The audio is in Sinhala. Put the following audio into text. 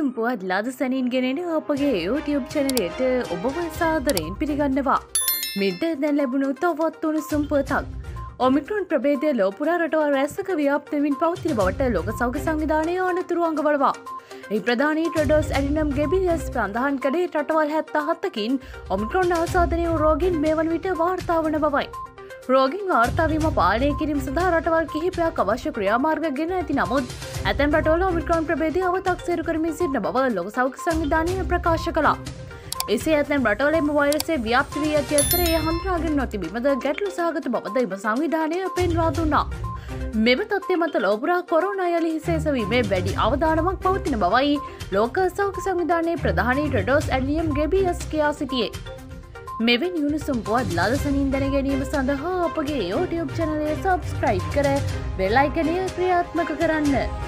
උණුසුම් පුවත් ලද සැනින් ගෙනෙන අපගේ YouTube චැනලයට ඔබව සාදරයෙන් පිළිගන්නවා. මිට දැන් ලැබුණු තවත් උණුසුම් පුවතක්. ඔමික්‍රොන් ප්‍රභේදය ලෝපුරා රටවල් රැසක ව්‍යාප්ත වෙමින් පවතින බවට ලෝක සෞඛ්‍ය සංවිධානය අනතුරු අඟවනවා. ඒ ප්‍රධානී ට්‍රෙඩෝස් ඇඩිනම් ගෙබිලියස් ප්‍රධාන කළේ රටවල් 77කින් ඔමික්‍රොන් ආසාදනය වූ රෝගීන් මේ වන විට වාර්තා වන බවයි. රෝගීන් වාර්තා වීම පාලනය කිරීම සඳහා රටවල් කිහිපයක් අවශ්‍ය ක්‍රියාමාර්ග ගෙන ඇති නමුත් ඇතැම් රටවල ඔමික්‍රොන් ප්‍රභේදය අවතක්සේරු කරමින් සිටින බව ලෝක සෞඛ්‍ය සංවිධානය ප්‍රකාශ කළා. එසේ ඇතැම් රටවල එම වෛරසය ව්‍යාප්ත වී ඇති අතර එය හඳුනාගෙන නොතිබීමද ගැටලු සහගත බවද එම සංවිධානය පෙන්වා දුන්නා. මෙම තත්ත්වය මත ලෝපුරා කොරෝනා යලි හිසේසවීමේ වැඩි අවධානමක් පවතින බවයි ලෝක සෞඛ්‍ය සංවිධානයේ ප්‍රධානී ටෙඩ්‍රොස් ඇඩ්නියම් ගෙබියස් කියා සිටියේ. මෙවැනි උණුසුම් පුවත් ලදසනින් දැන ගැනීම සඳහා අපගේ YouTube චැනලය සබ්ස්ක්‍රයිබ් කර බෙල් අයිකනය ක්‍රියාත්මක කරන්න.